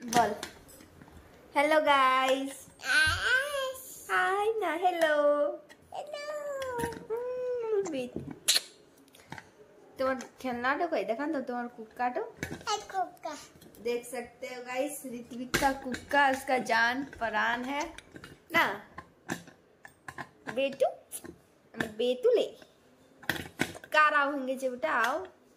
बोल hello guys. हाय ना hello तुम्हार खेलना तो कोई देखा तो तुम्हारा कुक्का तो देख सकते हो गाइस, ऋत्विक का कुक्का उसका जान परान है ना। बेटू बेटू ले कार आऊंगे जे बेटा आओ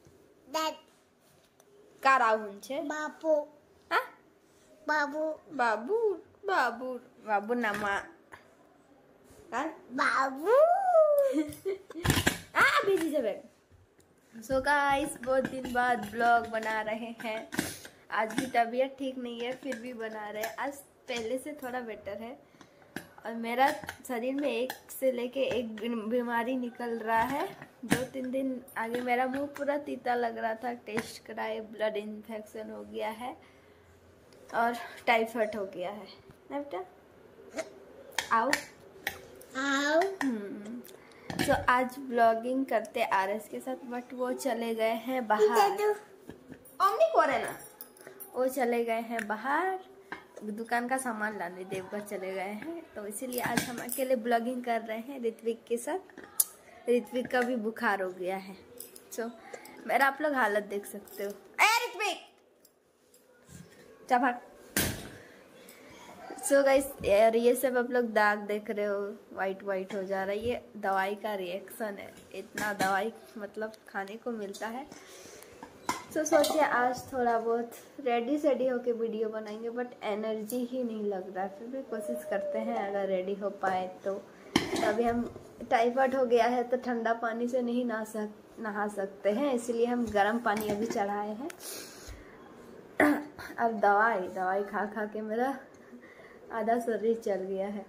कार आऊं छे बापू हाँ बाबू बाबू बाबू बाबू नामा बाबू बिजी जब। सो गाइस बहुत दिन बाद ब्लॉग बना रहे हैं। आज भी तबीयत ठीक नहीं है फिर भी बना रहे हैं। आज पहले से थोड़ा बेटर है और मेरा शरीर में एक से लेके एक बीमारी निकल रहा है। 2-3 दिन आगे मेरा मुंह पूरा तीता लग रहा था, टेस्ट कराए ब्लड इन्फेक्शन हो गया है और टाइफाइड हो गया है ना बेटा। आओ आओ तो आज ब्लॉगिंग करते आरएस के साथ, बट वो चले गए हैं बाहर। ओमनी को रहे ना, वो चले गए हैं बाहर दुकान का सामान लाने, देवघर चले गए हैं, तो इसीलिए आज हम अकेले ब्लॉगिंग कर रहे हैं ऋत्विक के साथ। ऋत्विक का भी बुखार हो गया है। सो मेरा आप लोग हालत देख सकते हो। ऋत्विक चल। सो गाइस यार ये सब आप लोग दाग देख रहे हो, वाइट वाइट हो जा रहा है, ये दवाई का रिएक्शन है। इतना दवाई मतलब खाने को मिलता है। तो सोचे आज थोड़ा बहुत रेडी होके वीडियो बनाएंगे, बट एनर्जी ही नहीं लग रहा है। फिर भी कोशिश करते हैं अगर रेडी हो पाए तो। अभी हम टाइफाइड हो गया है तो ठंडा पानी से नहीं नहा सकते हैं, इसलिए हम गर्म पानी अभी चढ़ाए हैं। अब दवाई खा के मेरा आधा शरीर चल गया है।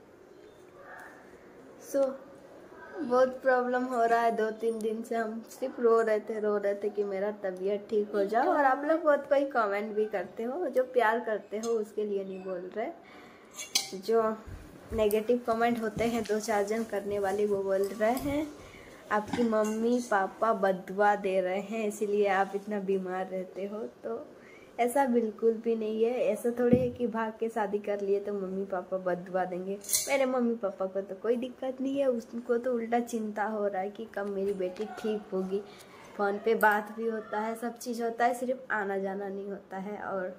सो बहुत प्रॉब्लम हो रहा है। 2-3 दिन से हम सिर्फ रो रहे थे कि मेरा तबीयत ठीक हो जाओ। और आप लोग बहुत कोई कमेंट भी करते हो, जो प्यार करते हो उसके लिए नहीं बोल रहे। जो नेगेटिव कमेंट होते हैं 2-4 जन करने वाले, वो बोल रहे हैं आपकी मम्मी पापा बददुआ दे रहे हैं इसीलिए आप इतना बीमार रहते हो। तो ऐसा बिल्कुल भी नहीं है। ऐसा थोड़े है कि भाग के शादी कर लिए तो मम्मी पापा बददुआ देंगे। मेरे मम्मी पापा को तो कोई दिक्कत नहीं है, उनको तो उल्टा चिंता हो रहा है कि कब मेरी बेटी ठीक होगी। फ़ोन पे बात भी होता है, सब चीज़ होता है, सिर्फ आना जाना नहीं होता है। और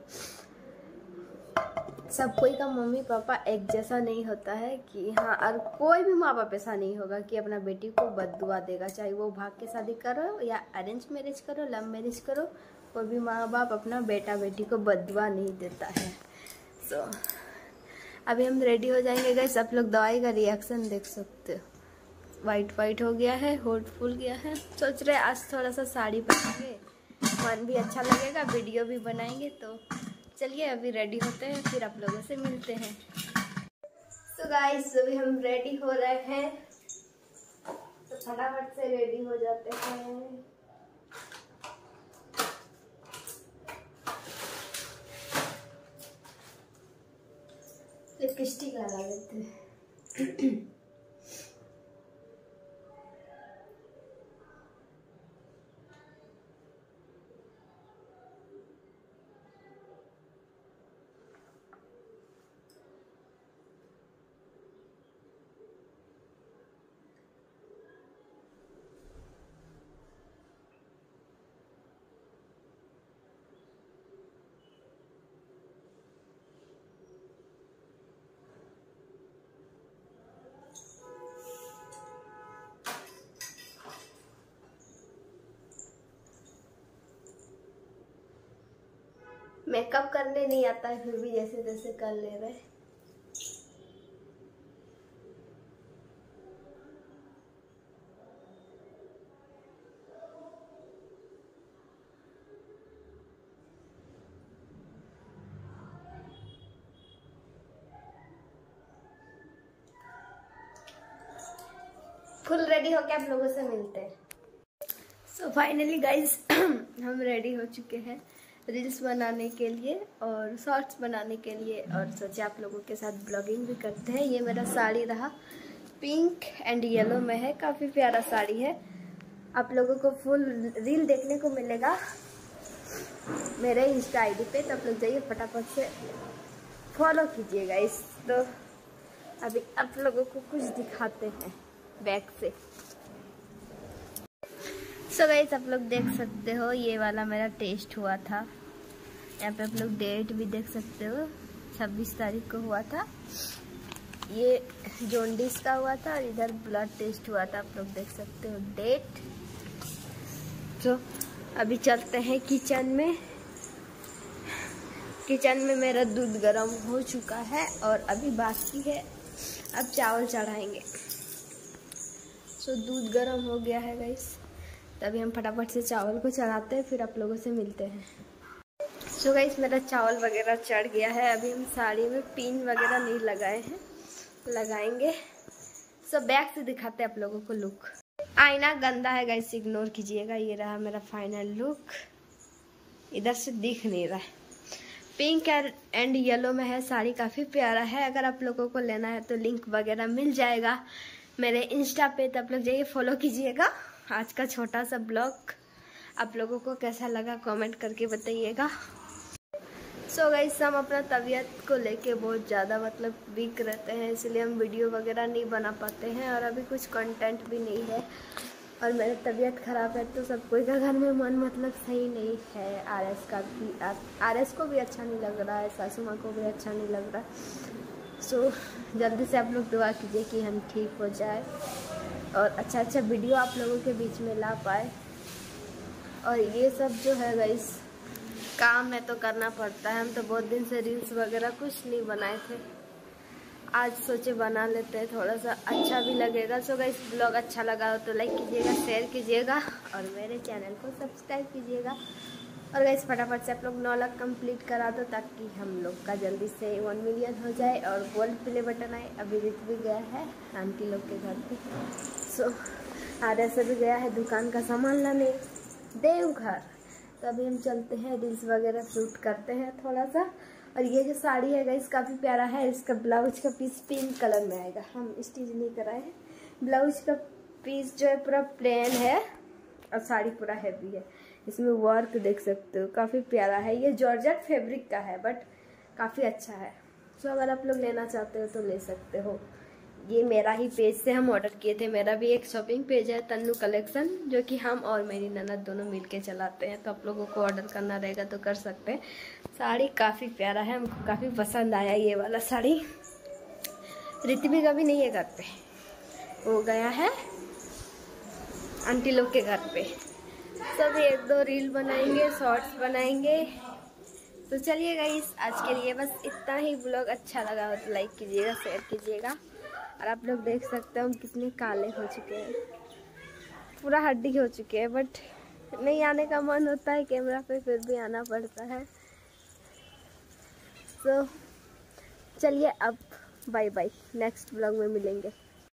सब कोई का मम्मी पापा एक जैसा नहीं होता है कि हाँ, और कोई भी माँ बाप ऐसा नहीं होगा कि अपना बेटी को बददुआ देगा। चाहे वो भाग के शादी करो या अरेंज मैरिज करो, लव मैरिज करो, कोई भी माँ बाप अपना बेटा बेटी को बददुआ नहीं देता है। सो अभी हम रेडी हो जाएंगे गाइस। आप लोग दवाई का रिएक्शन देख सकते हो, वाइट हो गया है, होठ फूल गया है। सोच रहे आज थोड़ा सा साड़ी पहनेंगे, मन भी अच्छा लगेगा, वीडियो भी बनाएंगे। तो चलिए अभी रेडी होते हैं, फिर आप लोगों से मिलते हैं। तो गाइस अभी हम रेडी हो रहे हैं, तो फटाफट से रेडी हो जाते हैं। लिपस्टिक लगा लेते हैं। मेकअप करने नहीं आता है, फिर भी जैसे तैसे कर ले रहे। फुल रेडी होके आप लोगों से मिलते हैं। सो फाइनली गाइज हम रेडी हो चुके हैं रील्स बनाने के लिए और शॉर्ट्स बनाने के लिए, और सोचे आप लोगों के साथ ब्लॉगिंग भी करते हैं। ये मेरा साड़ी रहा, पिंक एंड येलो में है, काफ़ी प्यारा साड़ी है। आप लोगों को फुल रील देखने को मिलेगा। मेरे इंस्टा आईडी पे, तो आप लोग जाइए फटाफट से फॉलो कीजिएगा इस। तो अभी आप लोगों को कुछ दिखाते हैं बैक से। सो गाइस आप लोग देख सकते हो ये वाला मेरा टेस्ट हुआ था। यहाँ पे आप लोग डेट भी देख सकते हो, 26 तारीख को हुआ था। ये जॉन्डिस का हुआ था और इधर ब्लड टेस्ट हुआ था, आप लोग देख सकते हो डेट। तो अभी चलते हैं किचन में। किचन में मेरा दूध गर्म हो चुका है और अभी बाकी है, अब चावल चढ़ाएंगे। सो दूध गर्म हो गया है गाइस, तभी हम फटाफट से चावल को चढ़ाते हैं, फिर आप लोगों से मिलते हैं। सो गाइस मेरा चावल वगैरह चढ़ गया है। अभी हम साड़ी में पिन वगैरह नहीं लगाए हैं, लगाएंगे। सो बैक से दिखाते हैं आप लोगों को लुक। आईना गंदा है गाइस, इग्नोर कीजिएगा। ये रहा मेरा फाइनल लुक, इधर से दिख नहीं रहा है। पिंक एंड येलो में है, साड़ी काफ़ी प्यारा है। अगर आप लोगों को लेना है तो लिंक वगैरह मिल जाएगा मेरे इंस्टा पे, तो आप लोग जाइए फॉलो कीजिएगा। आज का छोटा सा ब्लॉग आप लोगों को कैसा लगा कमेंट करके बताइएगा। सो गाइस हम अपना तबीयत को लेके बहुत ज़्यादा मतलब वीक रहते हैं, इसलिए हम वीडियो वगैरह नहीं बना पाते हैं और अभी कुछ कंटेंट भी नहीं है। और मेरी तबीयत ख़राब है तो सब कोई का घर में मन मतलब सही नहीं है। आरएस को भी अच्छा नहीं लग रहा है, सासू माँ को भी अच्छा नहीं लग रहा। सो जल्दी से आप लोग दुआ कीजिए कि हम ठीक हो जाए और अच्छा अच्छा वीडियो आप लोगों के बीच में ला पाए। और ये सब जो है गाइस काम में तो करना पड़ता है। हम तो बहुत दिन से रील्स वगैरह कुछ नहीं बनाए थे, आज सोचे बना लेते हैं, थोड़ा सा अच्छा भी लगेगा। सो गाइस ब्लॉग अच्छा लगा हो तो लाइक कीजिएगा, शेयर कीजिएगा और मेरे चैनल को सब्सक्राइब कीजिएगा। और गाइस फटाफट से आप लोग 9 लाख कंप्लीट करा दो ताकि हम लोग का जल्दी से 1 मिलियन हो जाए और गोल्ड प्ले बटन आए। अभी रित भी गया है आंटी लोग के घर पे। सो आधे से भी गया है दुकान का सामान लाने देवघर। तो अभी हम चलते हैं, रील्स वगैरह शूट करते हैं थोड़ा सा। और ये जो साड़ी है गाइस काफ़ी प्यारा है। इसका ब्लाउज का पीस पिंक कलर में आएगा, हम स्टिच नहीं कराए हैं। ब्लाउज का पीस जो है पूरा प्लेन है और साड़ी पूरा हैवी है। इसमें वर्क देख सकते हो, काफ़ी प्यारा है। ये जॉर्जेट फैब्रिक का है बट काफ़ी अच्छा है। सो अगर आप लोग लेना चाहते हो तो ले सकते हो। ये मेरा ही पेज से हम ऑर्डर किए थे। मेरा भी एक शॉपिंग पेज है तन्नू कलेक्शन, जो कि हम और मेरी ननद दोनों मिलके चलाते हैं। तो आप लोगों को ऑर्डर करना रहेगा तो कर सकते हैं। साड़ी काफ़ी प्यारा है, हमको काफ़ी पसंद आया ये वाला साड़ी। रितवी का भी नहीं है घर पे, वो गया है आंटी लोग के घर पे। सब 1-2 रील बनाएंगे, शॉर्ट्स बनाएंगे। तो चलिए गाइस आज के लिए बस इतना ही। ब्लॉग अच्छा लगा हो तो लाइक कीजिएगा, शेयर कीजिएगा। और आप लोग देख सकते हो हम कितने काले हो चुके हैं, पूरा हड्डी हो चुके हैं, बट नहीं आने का मन होता है कैमरा पे, फिर भी आना पड़ता है। तो चलिए अब बाय बाय, नेक्स्ट ब्लॉग में मिलेंगे।